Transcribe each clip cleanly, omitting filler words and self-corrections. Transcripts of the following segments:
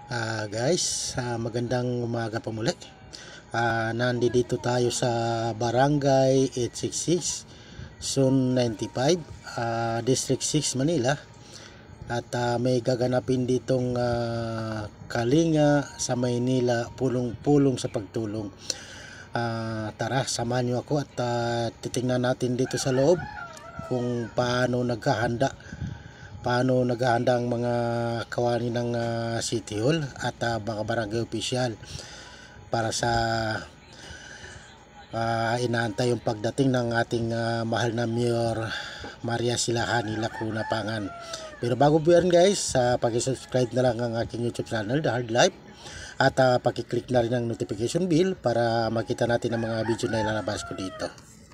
Guys, magandang umaga pa muli. Nandito tayo sa Barangay 866, Zone 95, District 6, Manila. At may gaganapin ditong Kalinga sa Maynila, pulong-pulong sa pagtulong. Tara, samahan nyo ako at titingnan natin dito sa loob kung paano naghahanda ang mga kawani ng City Hall at mga barangay official para sa inaantay yung pagdating ng ating mahal na Mayor Maria Silahani Lacuna Pangan. Pero bago po yan guys, pag-subscribe na lang ang aking YouTube channel, The Hard Life, at pag-click na rin ang notification bell para makita natin ang mga video na ilalabas ko dito.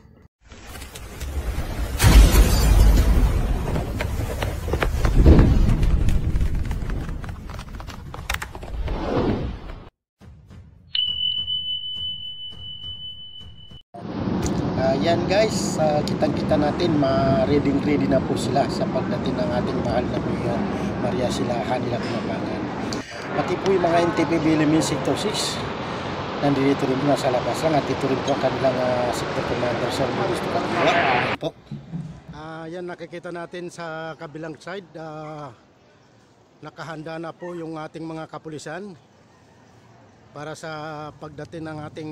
Yan guys, kitang-kita natin, ready na po sila sa pagdating ng ating mahal na Mayor Maria Silahani Lacuna Pangan. Pati po yung mga NTPB Limit Sector 6 nandito rin nasa labas lang, at ito rin po ang kanilang sector commander sa Gusto Katiwa po. Yan, nakikita natin sa kabilang side, nakahanda na po yung ating mga kapulisan para sa pagdating ng ating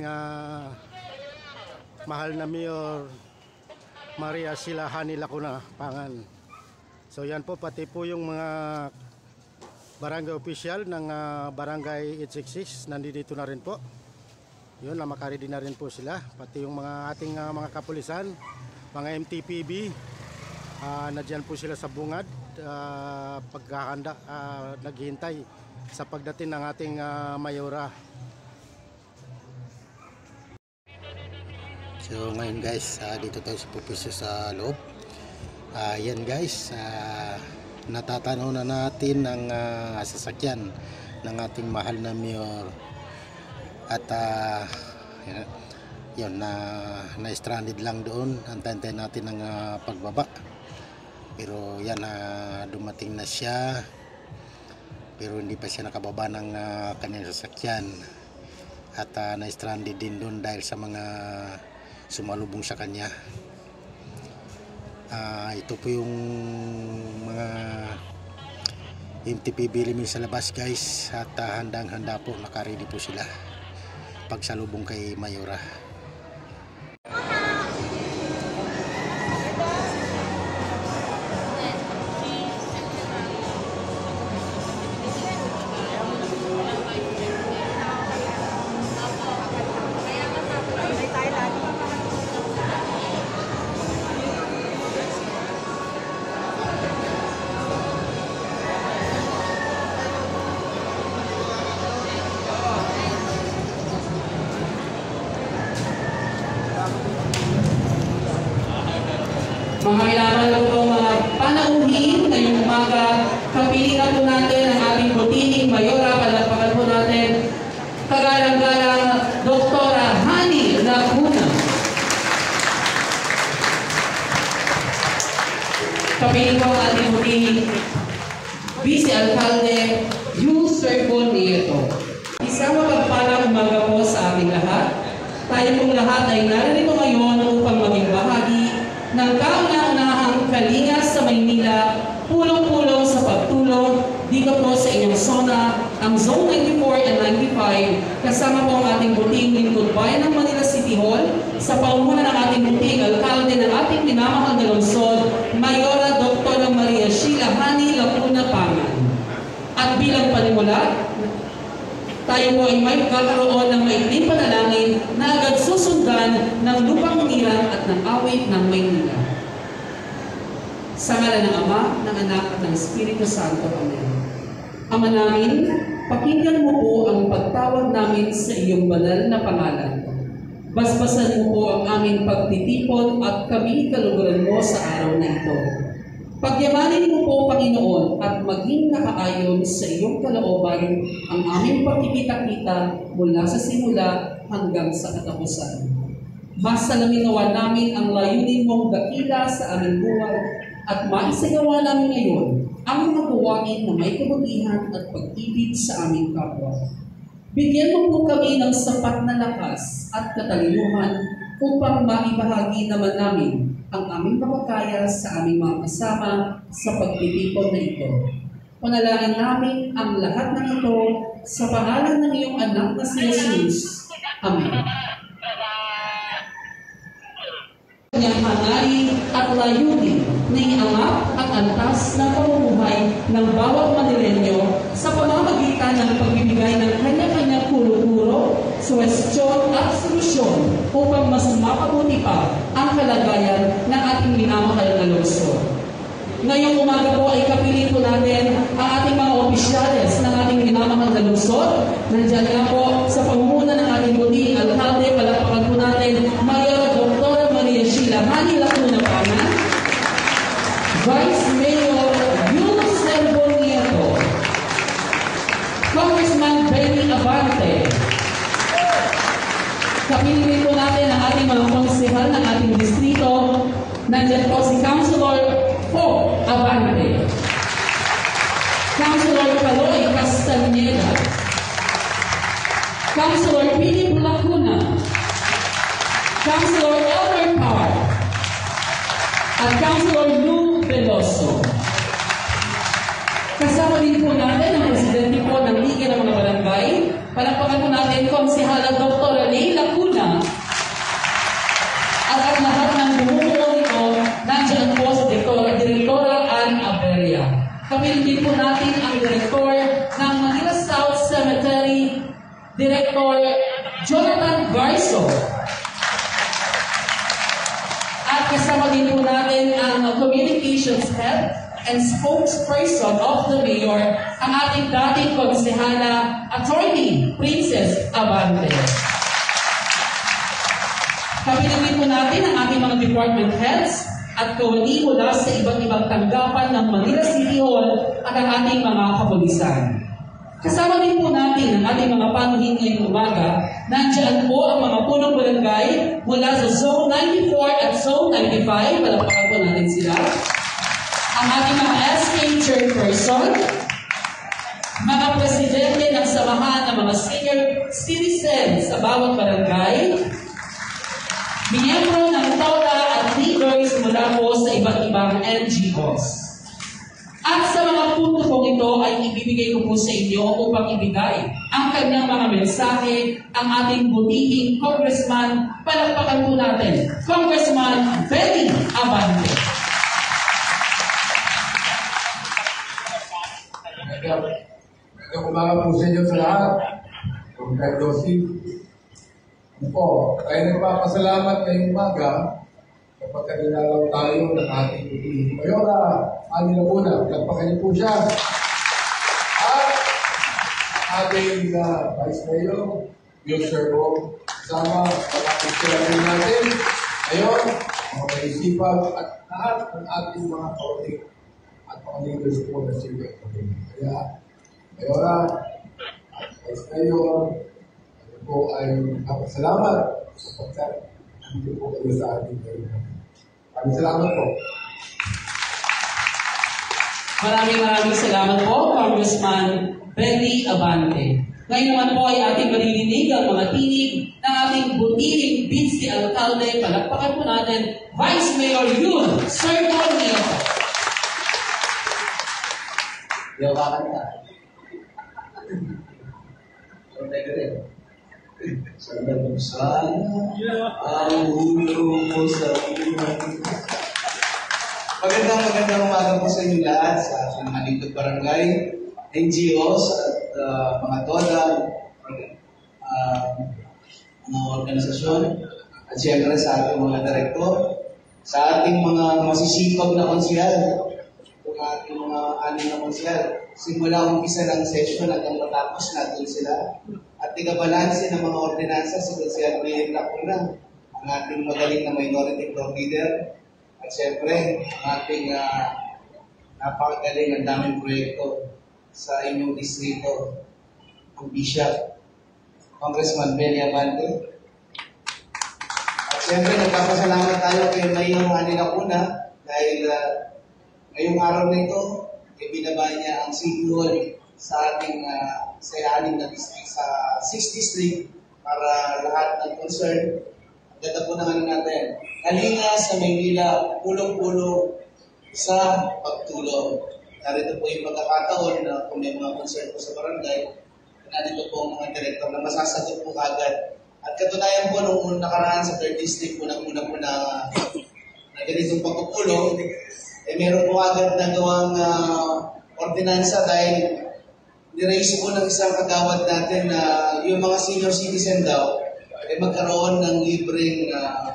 mahal na Mayor Maria Silahani Lacuna Pangan. So yan po, pati po yung mga barangay official ng Barangay 866 nandito na rin po. Yun, makaredy na rin po sila. Pati yung mga ating mga kapulisan, mga MTPB, nadyan po sila sa bungad, paghahanda, naghihintay sa pagdating ng ating mayora. So ngayon guys, dito tayo sa pupiso sa loob. Yan guys, natatanaw na natin ang sasakyan ng ating mahal na Mayor. At yun, na-stranded lang doon. Antayin natin ang pagbaba. Pero yan, dumating na siya. Pero hindi pa siya nakababa ng kanyang sasakyan. At na-stranded din doon dahil sa mga sumalubong sa kanya. Ito po yung mga MTPB limit sa labas guys, at handang-handa po, nakaready po sila pagsalubong kay Mayora. Mga kailangan lang po mga panauhin ngayong umaga, kapilingan po natin ang ating butihing Mayora. Palakpakan po natin kagalang-galang Doktora Hani Lacuna. Kapiling po ang ating butihing Vice Alcalde Yusuf Nieto. Isang mapagpalang umaga po sa ating lahat. Tayo pong lahat ay narito ngayon upang maging bahagi ng kauna-unahang Kalinga sa Maynila, pulong-pulong sa pagtulong dito po sa inyong zona, ang Zone 94 and 95, kasama po ang ating buting lingkod bayan ng Manila City Hall, sa paumunan ng ating buting alkalde ng ating minamahal na lungsod, Mayora Dr. Maria Silahani Lacuna Pangan. At bilang panimula, tayo po ay may kakaroon ng maikling panalangin na agad susundan ng lupang niran at ng awit ng Maynila. Sa ngalan ng Ama, ng Anak at ng Espiritu Santo. Amen. Ama namin, pakinggan mo po ang pagtawag namin sa iyong banal na pangalan. Basbasan mo po ang aming pagtitipon at kami kaluguran mo sa araw na ito. Pagyamanin mo po, Panginoon, at maging nakaayon sa iyong kalooban ang aming pagkikita-kita mula sa simula hanggang sa katapusan. Mas salaminawan namin ang layunin mong dakila sa aming buhay at maisagawa namin ngayon ang mga gawain na may kabutihan at pag-ibig sa aming kapwa. Bigyan mo po kami ng sapat na lakas at katalinuhan upang maibahagi naman namin ang aming makakaya sa aming mga kasama sa pagtitipon na ito. Panalangin namin ang lahat ng ito sa pangalan ng iyong anak na si Jesus. Amen. Kanyang hangarin at layunin na iangat ang antas ng pamumuhay ng bawat Manilenyo sa pamamagitan ng pagbibigay ng kanya-kanyang kuro-kuro, suwestyon at solusyon upang mas mapabuti pa ang kalagayan ng ating minamahal na lungsod. Ngayong umaga po ay kapiling po natin ang ating mga opisyales ng ating minamahal na lungsod. Nandiyan nga po sa pangunguna ng ating buting alkalde, palakpakan po natin, Mayor Dr. Maria Sheila Hani Lacuna Pana, Vice Mayor Yul Servo Nieto, Congressman Benny Abante. Kapiling po natin ang ating mga konsehal ng ating distrito. Nandiyan po si Councilor Po Abante, Councilor Caloy Castaneda, Councilor Philip Lacuna, Councilor Elmer Parr, at Councilor Lou Veloso. Kasama din po natin ang Presidente po ng Liga ng mga Barangay. Palakpakan po natin Konsehala Dr. Ray Lacuna. At ang lahat ng bumubuo nito, nandiyan po sa Direktora Ann Aberia. Kamil din po natin ang Direktor ng Manila South Cemetery, Director Jonathan Garso. At kasama din po natin ang Communications Head and Spokesperson of the Mayor, ang ating dating konsehala, Attorney Princess Abante. Kapiling din po natin ang ating mga department heads at kawani mula sa iba't ibang tanggapan ng Manila City Hall at ang ating mga kapulisan. Kasama din po natin ang ating mga panuhin ngayong umaga. Nandiyan po ang mga punong barangay mula sa Zone 94 at Zone 95. Palakpakan po natin sila. Ang ating mga SK Chairperson, mga presidente ng samahan ng mga senior citizens sa bawat barangay, miyembro ng TODA at leaders mula po sa iba't ibang NGOs. At sa mga punto pong ito ay ibibigay ko po sa inyo upang ibigay ang kanyang mga mensahe ang ating butihing Congressman. Palakpakan po natin, Congressman Benny Abante. Magandang umaga po sa inyo sa lahat. Kung kayo dosi. Po, tayo nagpapasalamat ngayong umaga kapag kanilalaw tayo ng ating butihing Mayora Ani Lacuna. Nagpakan niyo po siya. At ating Vice Mayor, Yul Servo, kasama pagkakasalamin natin. Ngayon, mga kaisipan at lahat ng ating mga kautik at mga leaders po na sila. Kaya, Mayora at Vice Mayor, po ay napasalamat sapagkat hindi po kayo sa ating ngayon. Maraming salamat po. Maraming salamat po, Congressman Benny Abante. Ngayon naman po ay ating maririnig ang mga tinig ng ating butihing Vice Alcalde. Palakpakan po natin, Vice Mayor Yul Servo Nieto. Yawakan ka. Sana ang ulo mo sa buhay. Magandang umaga po sa inyo lahat sa ating mga lingkod barangay, NGOs at mga TODA, mga organisasyon, at siyempre sa ating mga direktor, sa ating mga masisipag na konsehal, yung ating mga anim na konsehal. Simula umpisa ng session hanggang matapos natin sila. At tigabalanse ng mga ordinansa si Konsehal Ray Lacuna, ang ating magaling na minority floor leader. At siyempre, ang ating napakagaling ang daming proyekto sa inyong distrito, ang Bishop, Congressman Benny Abante. At siyempre, nagpapasalamat tayo kay Mayor Ani Lacuna dahil ngayong araw na ito, ibinaba niya ang City Hall sa ating sa 6 na district, sa 6th district, para lahat ng concern. Ang ganda po ng natin. Kalinga sa Maynila, pulong-pulo sa pagtulong. Narito po yung pagkakataon na kung may mga concern po sa barangay, narito po ang mga direktor na masasagot po agad. At katunayan po, nung nakaraan sa 3rd district, unang-una po na ganitong pagpupulong, meron po agad nagawang ordinansa dahil niraise po ng isang kagawad natin na yung mga senior citizen daw ay magkaroon ng libreng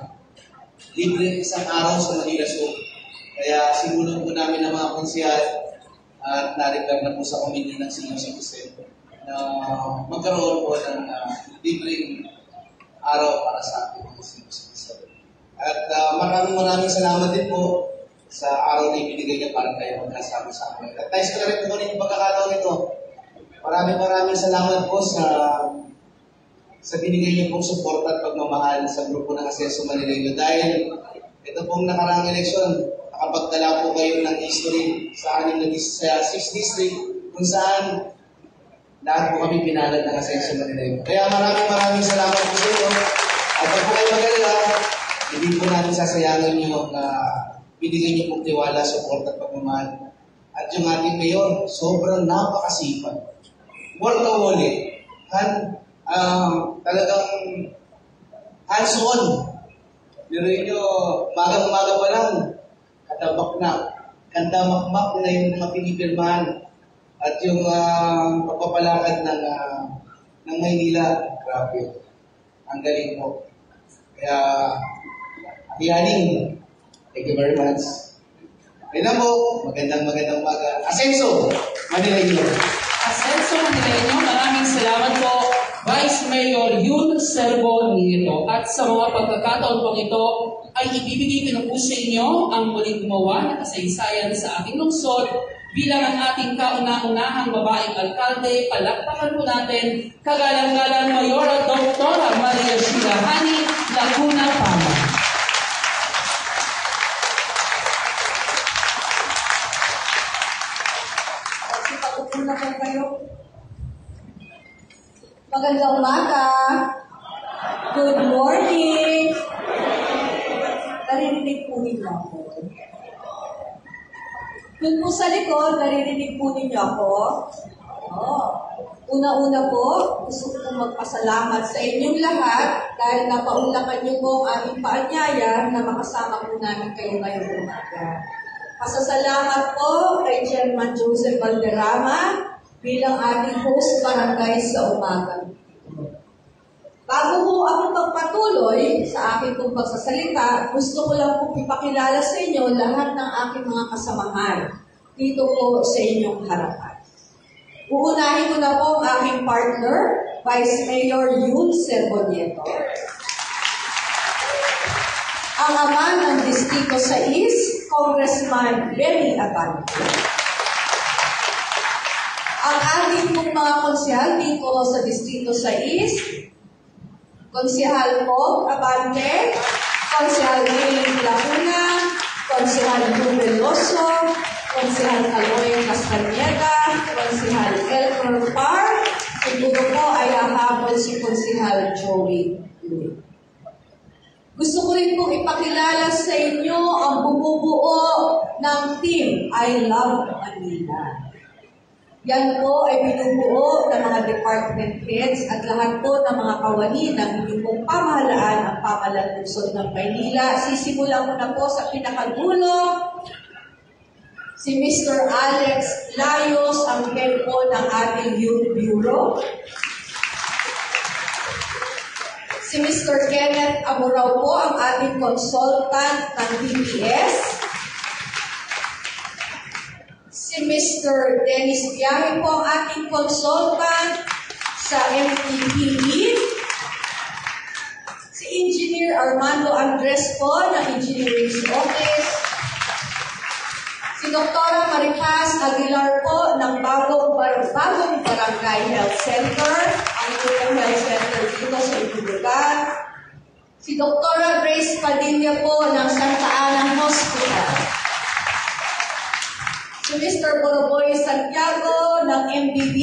isang araw sa Manila Zoo. Kaya sinulong po namin ang mga konsihal at na-refer na po sa committee ng senior citizen na magkaroon po ng libreng araw para sa ating mga senior citizen. At maraming salamat din po sa araw na ibinigay niya para tayo magkasama-sama. At nais ko na rin po yung pagkakataon ito. Maraming salamat po sa binigay niyo pong support at pagmamahal sa grupo ng Asenso Manileño. Dahil ito pong nakaraang eleksyon, nakapagdala po kayo ng history sa 6th district kung saan lahat po kami pinalad ng Asenso Manileño. Kaya maraming salamat po sa inyo. At pag po kayo mag-alala, hindi po namin sasayangin niyo na binigay niyo pong tiwala, support at pagmamahal. At yung ating mayor, sobrang napakasipag. Workaholic. Talagang hands-on. Biruin nyo, magang-maga pa lang, kandamakmak na yung mga pinipirmahan. At yung pagpapalakad ng Maynila, grabe. Ang galing po. Kaya, Hihaning, thank you very much. Ayun na po, magandang umaga. Asenso, Manileño. Asenso Manileño, maraming salamat po, Vice Mayor Yul Servo Nieto. At sa mga pagkakataon pong ito, ay ibibigay ko na po sa inyo ang muling gumawa na kasaysayan sa ating lungsod bilang ang ating kauna-unahang babaeng alkalde. Palakpakan po natin, kagalang-galang Mayor at Dr. Maria Sheila Hani Laguna Pama. Magandang umaga. Good morning. Naririnig po ninyo ako. Doon po sa likod, naririnig po ninyo ako. Una-una po, gusto ko magpasalamat sa inyong lahat dahil napaunlakan niyo po ang aming paanyaya na makasama po namin kayo ngayong umaga. Pasasalamat po kay Chairman Joseph Valderrama bilang ating host barangay sa umaga. Bago po ako magpatuloy sa aking pong pagsasalita, gusto ko lang po ipakilala sa inyo lahat ng aking mga kasamahan dito po sa inyong harapan. Uunahin ko na po ang aking partner, Vice Mayor Yul Servo Nieto. Ang ama ng Distrito 6, Congressman Benny Abante. Ang ating pong mga konsehal dito sa Distrito 6, Konsehal Pog Abante, Konsehal Mailing Laguna, Konsehal Rubeloso, Konsehal Caloy Castañeda, Konsehal Elmer Park, siguro po ay hahabol si Konsehal Joey Louie. Gusto ko rin pong ipakilala sa inyo ang bumubuo ng team I Love Manila. Yan po ay binubuo ng mga department heads at lahat po ng mga kawani ng inyong pong pamahalaan ang pamahalaan lungsod ng Maynila. Sisimulan ko na po sa pinakadulo. Si Mr. Alex Layos, ang head po ng ating Youth Bureau. Si Mr. Kenneth Amuraw po, ang ating consultant ng DPS. Si Mr. Dennis Biyahe po, ang ating consultant sa MTPE. Si Engineer Armando Andres po, ng Engineering Office. Si Dr. Maricas Aguilar po, ng bagong Barangay Health Center, ang Itulong Health Center dito sa Itulugan. Si Dr. Grace Padilla po, ng Santa Ana Hospital. si Mr. Boroboy Santiago ng MBB,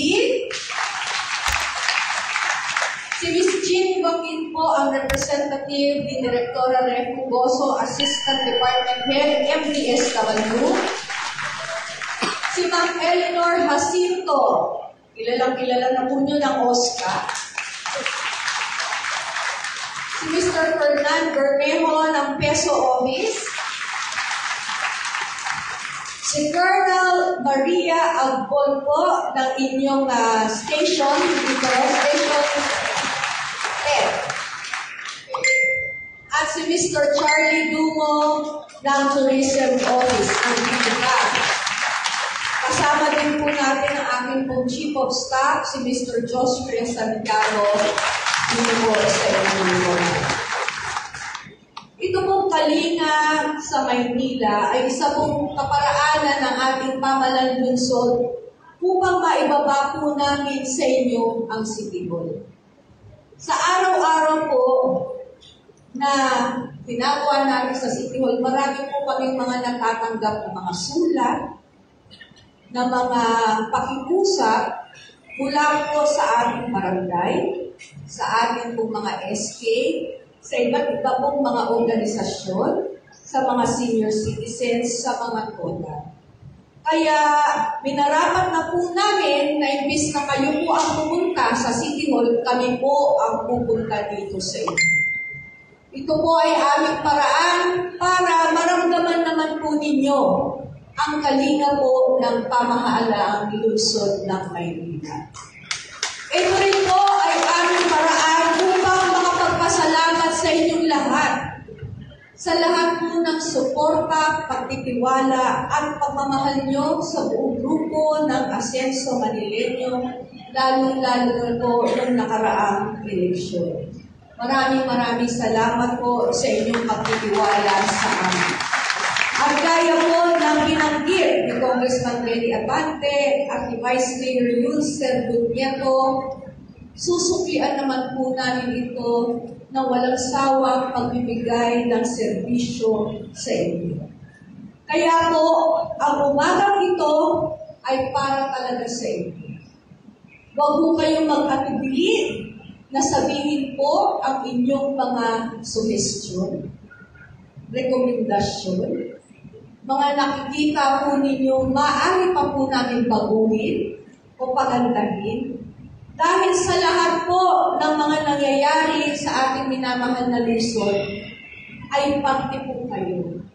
si Ms. Jean Joaquin po ang representative ni Direktora Refu Goso, Assistant Department Head, MPSW, si Ma'am Eleanor Jacinto, kilalang-kilala na po nyo ng OSCA, si Mr. Fernand Bermejo ng Peso Office, si Colonel Maria Agbon po ng inyong station, Station F. At si Mr. Charlie Dumo ng Tourism Office, ang Bitika. Kasama din po natin ang aking pong Chief of Staff, si Mr. Joshua Santiago, dito po sa inyo. Ito pong Kalinga sa Maynila ay isa pong kaparaanan ng ating pamahalaan lungsod upang maibaba po namin sa inyo ang City Hall. Sa araw-araw po na ginagawa namin sa City Hall, marami po kaming mga natatanggap ng mga sulat, na mga pakikusap mula po sa ating barangay, sa ating pong mga SK, sa iba't iba pong mga organisasyon, sa mga senior citizens, sa mga TODA. Kaya minarapat na po namin na imbis na kayo po ang pumunta sa City Hall, kami po ang pupunta dito sa inyo. Ito po ay aming paraan para maramdaman naman po ninyo ang kalinga po ng pamahalaang lungsod ng Maynila. Ito rin po ay aming paraan upang makapagpasalamat sa inyong lahat. Sa lahat po ng suporta, pagtitiwala at pagmamahal nyo sa buong grupo ng Asenso Manileño, lalo-lalo na po ng nakaraang eleksyon. Maraming salamat po sa inyong pagtitiwala sa amin. At gaya po ng binanggit ni Congressman Benny Abante at ni Vice Mayor Yulcer Bunieto, susuklian naman po namin ito na walang sawang pagbibigay ng serbisyo sa inyo. Kaya po, ang umagang ito ay para talaga sa inyo. Huwag po kayong mag-atibili na sabihin po ang inyong mga suhestyon, rekomendasyon, mga nakikita po ninyong maaari pa po namin baguhin o pagandahin. Dahil sa lahat po ng mga nangyayari sa ating minamahal na lungsod, ay parte po kayo.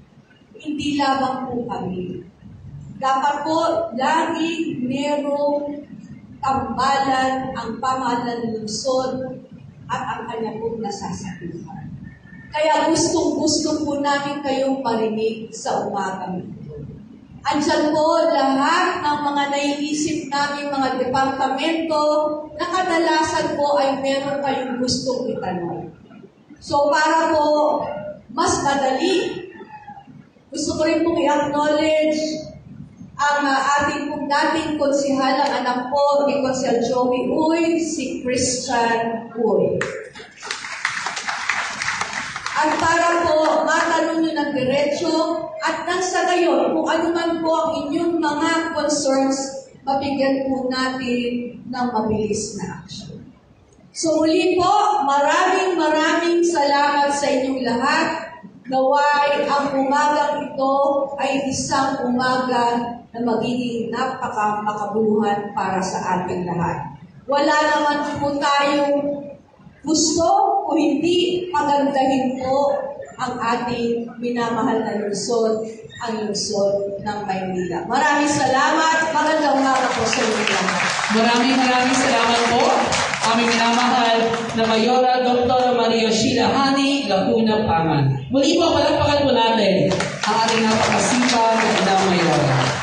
Hindi lamang po kami. Dapat po laging merong tambalan ang pamahalaan ng lungsod at ang kanya pong nasasakupan. Kaya gustong-gusto po namin kayong marinig sa umagang ito. Andyan po lahat ng mga naiisip namin mga departamento na kadalasan po ay meron kayong gustong itanong. So para po mas madali, gusto ko rin pong i-acknowledge ang ating pong dating konsihalang anak po ni Konsehal Joey Uy, si Christian Uy. At para po matanong nyo ng diretso at nang sa gayon, kung ano man po ang inyong mga concerns, mabigyan po natin ng mabilis na action. So muli po, maraming salamat sa inyong lahat. Naway ang umagang ito ay isang umaga na magiging napaka-makabuluhan para sa ating lahat. Wala naman po tayong gusto o hindi pagandahin po ang ating minamahal na lungsod, ang lungsod ng Maynila. Maraming salamat. Magandang umaga po sa inyo lahat. Maraming salamat po. Aming minamahal na Mayora Dr. Maria Sheila Hani, Laguna Pangan. Muli po, palakpakan po natin ang ating napakasipag na Mayora.